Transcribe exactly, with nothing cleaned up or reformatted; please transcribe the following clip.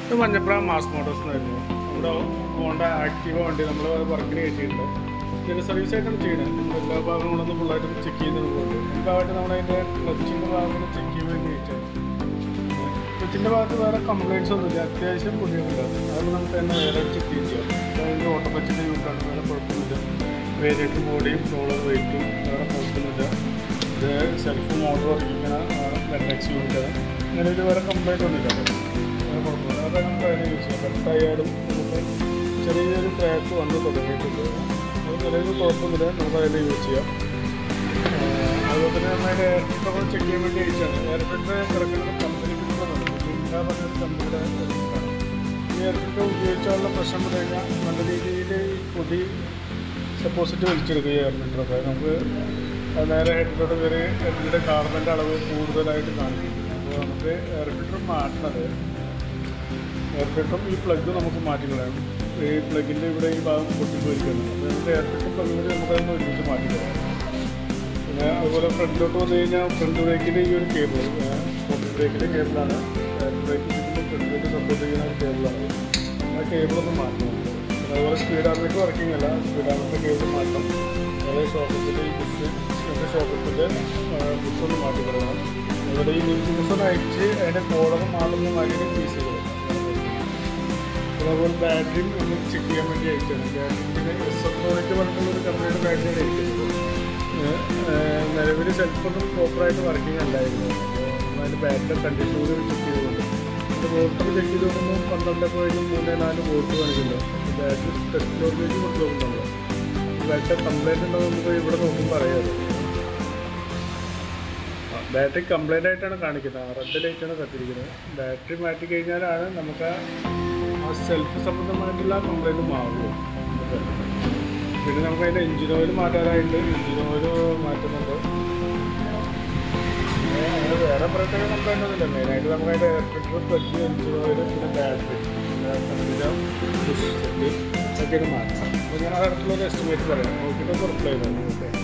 ഇത് Manjappura mass Motors എന്നായിരുന്നു. നമ്മുടെ ഹോണ്ട ആക്റ്റീവ വണ്ടി നമ്മൾ വർക്കിന് കയറ്റിയിട്ടുണ്ട്. ഇതിൻ്റെ സർവീസ് ആയിട്ടാണ് ചെയ്യുന്നത്. നമ്മൾ എല്ലാ ഭാഗങ്ങളൊന്നും ഫുള്ളായിട്ട് ചെക്ക് ചെയ്യുന്നത് കൊണ്ട് മുമ്പായിട്ട് നമ്മളതിൻ്റെ ക്ലച്ചിൻ്റെ ഭാഗങ്ങൾ ചെക്ക് ചെയ്യാൻ വേണ്ടി വെച്ചാൽ ക്ലച്ചിൻ്റെ ഭാഗത്ത് വേറെ കംപ്ലയിൻറ്റ്സ് ഒന്നുമില്ല, അത്യാവശ്യം പുതിയതില്ല. അത് നമുക്ക് തന്നെ വേറെ ചെക്ക് ചെയ്യാം. അതായത് ഓട്ടോമാറ്റിക് യൂണിറ്റാണ്, വേറെ കുഴപ്പമൊന്നുമില്ല. വേരിയേറ്റർ ബോഡിയും റോളർ വെയിറ്റും വേറെ കുഴപ്പമൊന്നുമില്ല. ഇത് സെൽഫ് മോട്ടോർ വർക്കിക്കുന്ന ലെറ്റക്സ് യൂണിറ്റാണ്. അങ്ങനെ ഒരു വേറെ കംപ്ലയിൻ്റ് ഒന്നുമില്ല, വേറെ കുഴപ്പമില്ല. അതൊക്കെ നമുക്ക് അതിന് യൂസ് ചെയ്യാം. കറക്റ്റായാലും നമുക്ക് ചെറിയൊരു ക്രാക്ക് വന്ന് തുടങ്ങിയിട്ടുണ്ട്. അത് നിലവിൽ കുഴപ്പമൊന്നുമില്ല, നമുക്ക് അതിൽ യൂസ് ചെയ്യാം. അതുപോലെ തന്നെ നമ്മുടെ എയർ ഫിൽറ്റർ ചെക്ക് ചെയ്യാൻ വേണ്ടി അയച്ചാണ്. എയർ ഫിൽറ്റർ കിടക്കുന്നത് കമ്പനിക്ക് ഇന്ത്യ പറഞ്ഞൊരു കമ്പനിയുടെ സർവീസാണ്. ഈ എയർ ഫിൽറ്റർ ഉപയോഗിച്ചാലുള്ള പ്രശ്നം എന്ന് കഴിഞ്ഞാൽ നല്ല രീതിയിൽ പൊടി ഡെപ്പോസിറ്റ് വലിച്ചെടുക്കുക എയർ ഫിൽറ്ററൊക്കെ നമുക്ക് നേരെ ഹെഡിലോട്ട് കയറി ഹെഡിൻ്റെ കാർബണിൻ്റെ അളവ് കൂടുതലായിട്ട് കാണിക്കും. അപ്പോൾ നമുക്ക് എയർ ഫിൽറ്റർ മാറ്റുന്നത് എയർ ഫിൽറ്ററും ഈ പ്ലഗ് നമുക്ക് മാറ്റിക്കളയാം. ഈ പ്ലഗിൻ്റെ ഇവിടെ ഈ ഭാഗം പൊട്ടിപ്പോയിരിക്കുന്നത്. അപ്പോൾ നമുക്ക് എയർ ഫിൽറ്റർ പ്ലഗ് കൂടി നമുക്കതൊന്ന് ഒരുമിച്ച് മാറ്റിക്കളയാം. പിന്നെ അതുപോലെ ഫ്രണ്ടിലോട്ട് വന്നു കഴിഞ്ഞാൽ ഫ്രണ്ട് ബ്രേക്കിൻ്റെ ഈ ഒരു കേബിൾ ഫ്രണ്ട് ബ്രേക്കിൻ്റെ കേബിളാണ്. Back brake front brake support ചെയ്യുന്ന ഒരു കേബിളാണ്. ആ കേബിളൊന്ന് മാറ്റണം. പിന്നെ അതുപോലെ സ്പീഡ് ആർമേറ്റ് വർക്കിംഗ് അല്ല, സ്പീഡ് ആർമേറ്റ് കേബിൾ മാറ്റണം. അതുപോലെ ഷോക്കറ്റിൻ്റെ ഈ ബുക്ക് എൻ്റെ ഷോക്കറ്റിൻ്റെ ബുക്കൊന്ന് മാറ്റി കളയണം. അതുപോലെ ഈ ബുക്കൊന്ന് അയച്ച് അതിൻ്റെ കോളറ് മാറുന്ന മാതിരി പീസ് ചെയ്യണം. അതുപോലെ ബാറ്ററിയും ഒന്ന് ചെക്ക് ചെയ്യാൻ വേണ്ടി അയച്ചാണ്. ബാറ്ററിൻ്റെ എസ് എഫ്റോണിക്ക് പറഞ്ഞിട്ടുള്ളൊരു കമ്പനിയുടെ ബാറ്ററിയാണ് അയച്ചത്. നിലവിൽ സെൽഫൊന്നും പ്രോപ്പറായിട്ട് വർക്കിംഗ് അല്ലായിരുന്നു. അപ്പോൾ അതിൻ്റെ ബാറ്ററി കണ്ടീഷൻ കൂടി ചെക്ക് ചെയ്തുകൊണ്ട് എൻ്റെ വോൾട്ടർ ചെക്ക് ചെയ്ത് നോക്കുമ്പോൾ പന്ത്രണ്ട് പോയിൻറ്റ് മൂന്ന് നാല് വോൾട്ട് കാണിക്കുന്നുണ്ട്. ബാറ്ററി ടെസ്റ്റ് ലോഡിലേക്ക് കൊണ്ട് നോക്കുന്നുണ്ട്. ബാറ്ററി കംപ്ലൈൻറ്റ് ഉണ്ടോ നമുക്ക് ഇവിടെ നോക്കുമ്പോൾ അറിയാമല്ലോ. ബാറ്ററി കംപ്ലൈൻ്റ് ആയിട്ടാണ് കാണിക്കുന്നത്. റെഡ് ലൈറ്റാണ് കത്തിരിക്കുന്നത്. ബാറ്ററി മാറ്റി കഴിഞ്ഞാലാണ് നമുക്ക് ആ സെൽഫ് സംബന്ധമായിട്ടുള്ള കംപ്ലൈൻറ്റ് മാറുള്ളൂ. പിന്നെ നമുക്ക് അതിൻ്റെ എഞ്ചിൻ ഓയിൽ മാറ്റാനായിട്ട് എഞ്ചിൻ ഓയിൽ മാറ്റുന്നുണ്ട്. അങ്ങനെ വേറെ പ്രത്യേക കംപ്ലൈൻ്റ് ഒന്നുമില്ല. മെയിനായിട്ട് നമുക്ക് അതിൻ്റെ air filter, clutch, engine oil, പിന്നെ ബാറ്ററി സെറ്റ് ഒക്കെയാണ് മാറ്റണം. അപ്പോൾ ഞാൻ അടുത്തുള്ളൊരു എസ്റ്റിമേറ്റ് പറയാം. നോക്കിയിട്ട് റിപ്ലൈ ചെയ്യാം.